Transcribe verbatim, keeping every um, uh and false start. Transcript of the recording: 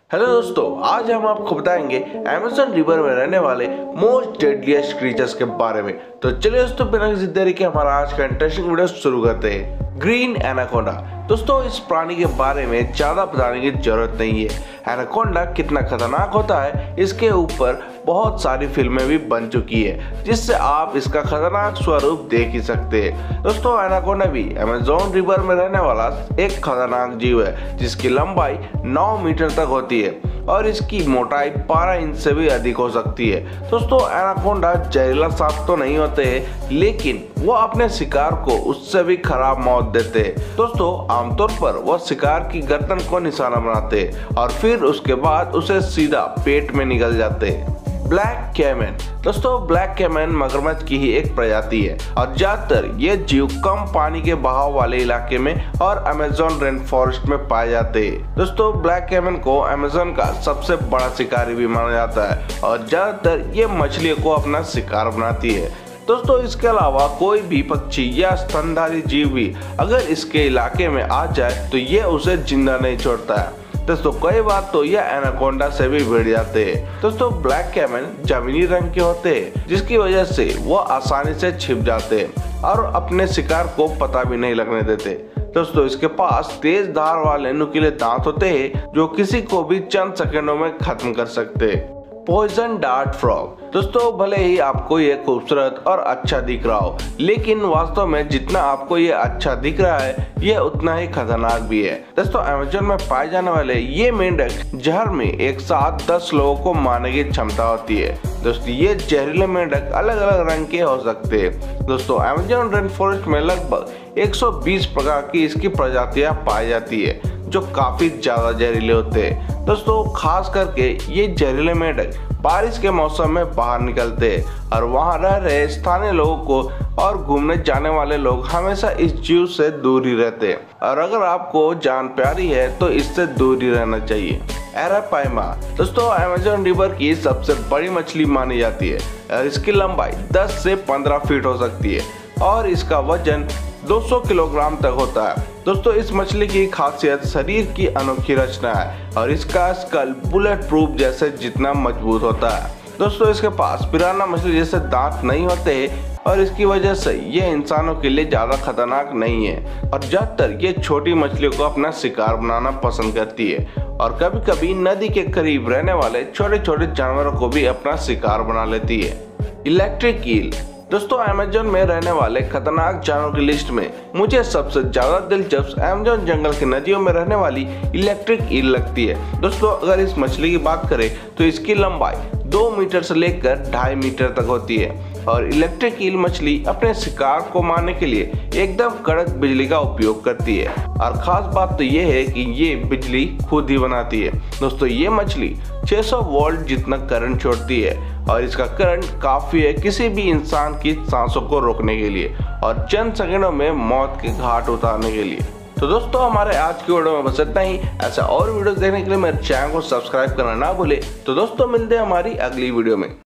Hello दोस्तों, आज हम आपको बताएंगे अमेज़न रिवर में रहने वाले मोस्ट डेडलीस्ट क्रीचर्स के बारे में। तो चलिए दोस्तों, बिना किसी देरी के हमारा आज का इंटरेस्टिंग वीडियो शुरू करते हैं। Green anaconda. दोस्तों, इस प्राणी के बारे में ज्यादा बताने की जरूरत नहीं है। एनाकोंडा कितना खतरनाक होता है इसके ऊपर बहुत सारी फिल्में भी बन चुकी है, जिससे आप इसका खतरनाक स्वरूप देख ही सकते हैं। दोस्तों, एनाकोंडा भी अमेज़न रिवर में रहने वाला एक खतरनाक जीव है, जिसकी लंबाई नौ मीटर तक होती है और इसकी मोटाई बारह इंच से भी अधिक हो सकती है। दोस्तों, एनाकोंडा जहरीला सांप तो नहीं होते हैं, लेकिन वो अपने शिकार को उससे भी खराब मौत देते हैं। दोस्तों, आमतौर पर वो शिकार की गर्दन को निशाना बनाते हैं और फिर उसके बाद उसे सीधा पेट में निगल जाते हैं। Black caiman. दोस्तों, ब्लैक कैमन मगरमच्छ की ही एक प्रजाति है और ज्यादातर ये जीव कम पानी के बहाव वाले इलाके में और अमेज़न रेन फॉरेस्ट में पाए जाते हैं। दोस्तों, ब्लैक कैमन को अमेज़न का सबसे बड़ा शिकारी भी माना जाता है और ज्यादातर ये मछलियों को अपना शिकार बनाती है। दोस्तों, इसके अलावा कोई भी पक्षी या स्तनधारी जीव भी अगर इसके इलाके में आ जाए तो ये उसे जिंदा नहीं छोड़ता है। दोस्तों, कई बार तो यह एनाकोंडा से भी भिड़ जाते हैं। दोस्तों, ब्लैक कैमन जमीनी रंग के होते हैं, जिसकी वजह से वो आसानी से छिप जाते हैं और अपने शिकार को पता भी नहीं लगने देते। दोस्तों, इसके पास तेज धार वाले नुकीले दांत होते हैं जो किसी को भी चंद सेकंडों में खत्म कर सकते हैं। Poison dart frog. दोस्तों, भले ही आपको ये खूबसूरत और अच्छा दिख रहा हो, लेकिन वास्तव में जितना आपको ये अच्छा दिख रहा है ये उतना ही खतरनाक भी है। दोस्तों, अमेज़न में पाए जाने वाले ये मेंढक जहर में एक साथ दस लोगों को मारने की क्षमता होती है। दोस्तों, ये जहरीले मेंढक अलग अलग रंग के हो सकते हैं। दोस्तों, अमेज़न रेन फॉरेस्ट में लगभग एक सौ बीस प्रकार की इसकी प्रजातियां पाई जाती है, जो काफी ज्यादा जहरीले होते हैं। दोस्तों, खास करके ये जहरीले मेंढक बारिश के मौसम में बाहर निकलते हैं और वहां रह रहे स्थानीय लोगों को और घूमने जाने वाले लोग हमेशा इस जीव से दूर ही रहते हैं और अगर आपको जान प्यारी है तो इससे दूर ही रहना चाहिए। एरापाइमा। दोस्तों, अमेज़न रिवर की सबसे बड़ी मछली मानी जाती है और इसकी लंबाई दस से पंद्रह फीट हो सकती है और इसका वजन दो सौ किलोग्राम तक होता है। दोस्तों, इस मछली की खासियत शरीर की अनोखी रचना है और इसका स्कल बुलेट प्रूफ जैसे जितना मजबूत होता है। दोस्तों, इसके पास पिराना मछली जैसे दांत नहीं होते और इसकी वजह से ये इंसानों के लिए ज्यादा खतरनाक नहीं है और ज्यादातर ये छोटी मछलियों को अपना शिकार बनाना पसंद करती है और कभी कभी नदी के करीब रहने वाले छोटे छोटे जानवरों को भी अपना शिकार बना लेती है। Electric eel. दोस्तों, अमेज़न में रहने वाले खतरनाक जानवरों की लिस्ट में मुझे सबसे ज्यादा दिलचस्प अमेज़न जंगल की नदियों में रहने वाली इलेक्ट्रिक ईल लगती है। दोस्तों, अगर इस मछली की बात करें तो इसकी लंबाई दो मीटर से लेकर ढाई मीटर तक होती है और इलेक्ट्रिक ईल मछली अपने शिकार को मारने के लिए एकदम कड़क बिजली का उपयोग करती है और खास बात तो ये है कि ये बिजली खुद ही बनाती है। दोस्तों, ये मछली छह सौ वोल्ट जितना करंट छोड़ती है और इसका करंट काफी है किसी भी इंसान की सांसों को रोकने के लिए और चंद सेकंडों में मौत के घाट उतारने के लिए। तो दोस्तों, हमारे आज की वीडियो में बस इतना ही। ऐसा और वीडियोस देखने के लिए मेरे चैनल को सब्सक्राइब करना ना भूले। तो दोस्तों, मिलते हैं हमारी अगली वीडियो में।